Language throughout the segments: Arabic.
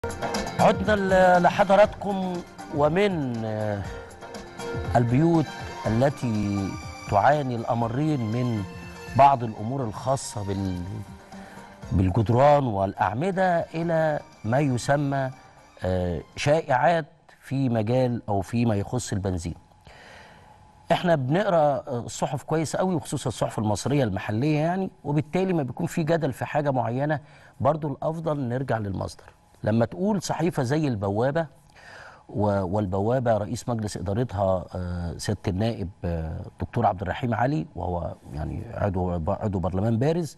عدنا لحضراتكم. ومن البيوت التي تعاني الأمرين من بعض الأمور الخاصة بالجدران والأعمدة إلى ما يسمى شائعات في مجال أو فيما يخص البنزين. احنا بنقرا الصحف كويس قوي، وخصوصا الصحف المصريه المحليه يعني، وبالتالي ما بيكون في جدل في حاجه معينه برضو الافضل نرجع للمصدر. لما تقول صحيفه زي البوابه، والبوابه رئيس مجلس ادارتها سياده النائب دكتور عبد الرحيم علي، وهو يعني عضو برلمان بارز،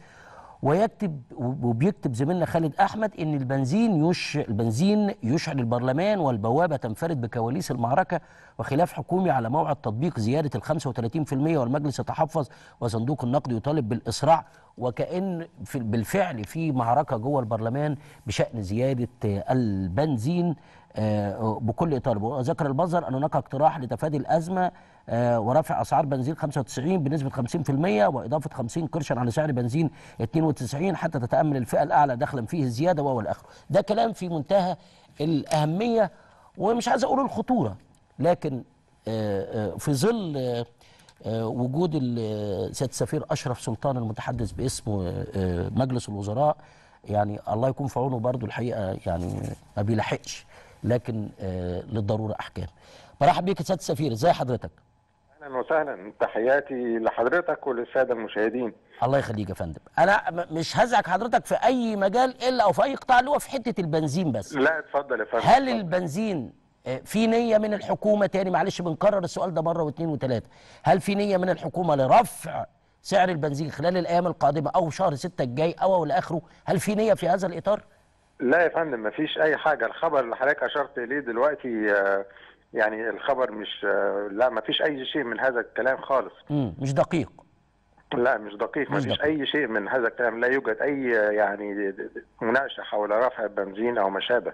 وبيكتب زميلنا خالد احمد ان البنزين يشعل البرلمان، والبوابه تنفرد بكواليس المعركه، وخلاف حكومي على موعد تطبيق زياده ال 35%، والمجلس يتحفظ وصندوق النقد يطالب بالاسراع. وكأن بالفعل في معركه جوه البرلمان بشأن زياده البنزين بكل اطار. وذكر البزر ان هناك اقتراح لتفادي الازمه ورفع اسعار بنزين 95 بنسبه 50%، واضافه 50 قرشا على سعر بنزين 92 حتى تتامل الفئه الاعلى دخلا فيه الزياده والى. ده كلام في منتهى الاهميه، ومش عايز اقول الخطوره، لكن في ظل وجود سياده السفير اشرف سلطان المتحدث باسم مجلس الوزراء، يعني الله يكون في عونه برضو الحقيقه، يعني ما بيلحقش، لكن للضروره احكام. برحب بيك يا سياده السفير، ازي حضرتك؟ اهلا وسهلا، تحياتي لحضرتك وللساده المشاهدين. الله يخليك يا فندم. انا مش هزعج حضرتك في اي مجال الا او في اي قطاع، اللي هو في حته البنزين بس. لا اتفضل يا فندم. هل البنزين في نيه من الحكومه، تاني معلش بنكرر السؤال ده مره واثنين وثلاثه، هل في نيه من الحكومه لرفع سعر البنزين خلال الايام القادمه او شهر 6 الجاي او الى اخره؟ هل في نيه في هذا الاطار؟ لا يا فندم، مفيش اي حاجه. الخبر اللي حضرتك اشرت اليه دلوقتي يعني الخبر مش لا، مفيش اي شيء من هذا الكلام خالص. مش دقيق. لا مش دقيق، مفيش اي شيء من هذا الكلام. لا يوجد اي يعني مناقشه حول رفع البنزين او ما شابه.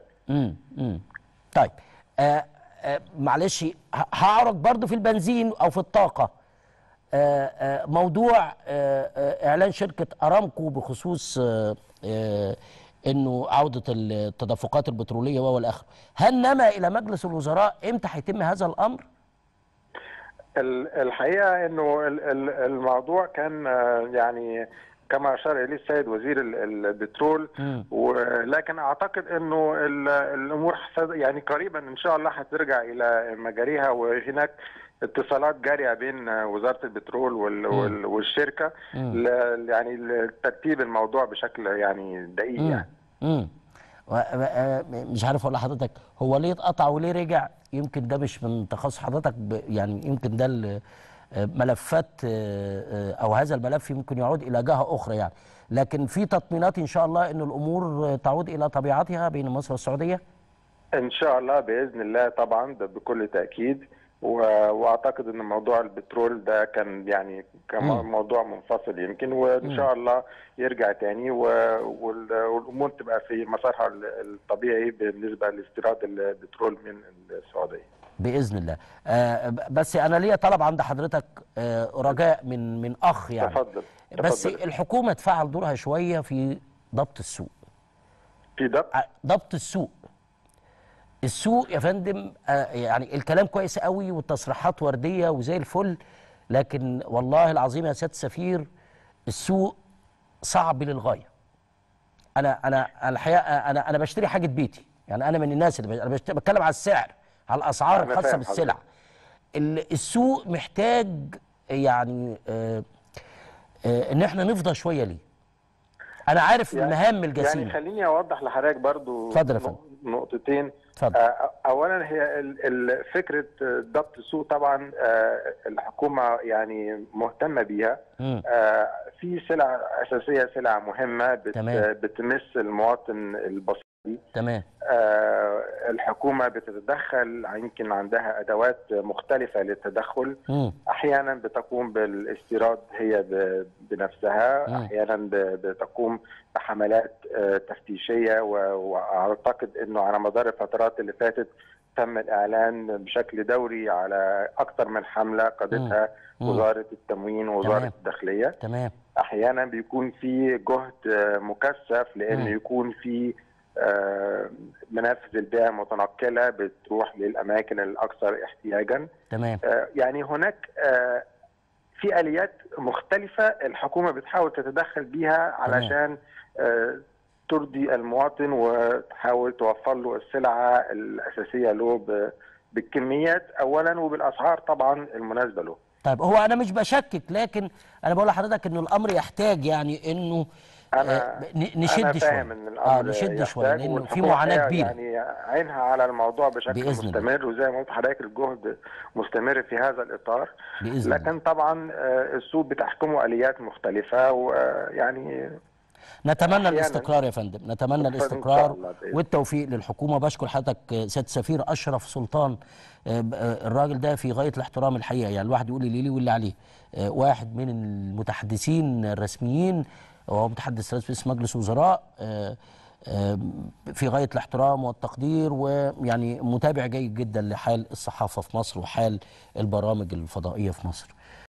طيب معلش هعرض برضو في البنزين او في الطاقه موضوع اعلان شركه ارامكو بخصوص انه عوده التدفقات البتروليه والى اخره. هل نما الى مجلس الوزراء امتى هيتم هذا الامر؟ الحقيقه انه الموضوع كان يعني كما اشار اليه السيد وزير البترول، ولكن اعتقد انه الامور يعني قريبا ان شاء الله هترجع الى مجاريها، وهناك اتصالات جاريه بين وزاره البترول والشركه يعني لترتيب الموضوع بشكل يعني دقيق يعني. مش عارف اقول لحضرتك هو ليه اتقطع وليه رجع، يمكن ده مش من تخصص حضرتك، يعني يمكن ده ملفات او هذا الملف يمكن يعود الى جهه اخرى يعني، لكن في تطمينات ان شاء الله ان الامور تعود الى طبيعتها بين مصر والسعوديه؟ ان شاء الله باذن الله، طبعا ده بكل تاكيد. واعتقد ان موضوع البترول ده كان يعني موضوع منفصل يمكن، وان شاء الله يرجع تاني والامور تبقى في مسارها الطبيعي بالنسبه لاستيراد البترول من السعوديه باذن الله. بس انا ليا طلب عند حضرتك، رجاء من اخ يعني. تفضل. بس الحكومه تفعل دورها شويه في ضبط السوق. في ضبط السوق يا فندم. يعني الكلام كويس قوي والتصريحات ورديه وزي الفل، لكن والله العظيم يا سياده السفير السوق صعب للغايه. انا الحقيقه انا بشتري حاجه بيتي، يعني انا من الناس اللي انا بتكلم على السعر، على الاسعار الخاصه بالسلع. السوق محتاج يعني ان احنا نفضى شويه ليه. انا عارف يعني المهام الجسيمه. يعني خليني اوضح لحضرتك برضو نقطتين. اولا هي فكره ضبط السوق، طبعا الحكومه يعني مهتمه بيها. في سلع اساسيه، سلع مهمه بتمس المواطن البسيط. تمام. الحكومه بتتدخل، يمكن عندها ادوات مختلفه للتدخل. احيانا بتقوم بالاستيراد هي بنفسها، احيانا بتقوم بحملات تفتيشيه، واعتقد انه على مدار الفترات اللي فاتت تم الاعلان بشكل دوري على اكثر من حمله قادتها وزاره التموين ووزاره الداخليه. تمام. احيانا بيكون في جهد مكثف لانه يكون في منافذ البيع متنقله بتروح للاماكن الاكثر احتياجا. تمام. يعني هناك في اليات مختلفه الحكومه بتحاول تتدخل بيها علشان ترضي المواطن وتحاول توفر له السلعه الاساسيه له بالكميات اولا وبالاسعار طبعا المناسبه له. طيب هو انا مش بشكك، لكن انا بقول لحضرتك انه الامر يحتاج يعني انه نشد شويه. فاهم ان الامر نشد شويه لانه في والحكومة معاناه كبيره. يعني عينها على الموضوع بشكل بإذن مستمر الله. وزي ما قلت لحضرتك الجهد مستمر في هذا الاطار. بإذن لكن الله. طبعا السوق بتحكمه اليات مختلفه ويعني نتمنى الاستقرار يا فندم، نتمنى الاستقرار والتوفيق للحكومه. بشكر حضرتك سياده السفير اشرف سلطان. الراجل ده في غايه الاحترام الحقيقه، يعني الواحد يقول اللي ليه واللي عليه. واحد من المتحدثين الرسميين، وهو متحدث رسمي اسم مجلس وزراء، في غايه الاحترام والتقدير، ويعني متابع جيد جدا لحال الصحافه في مصر وحال البرامج الفضائيه في مصر.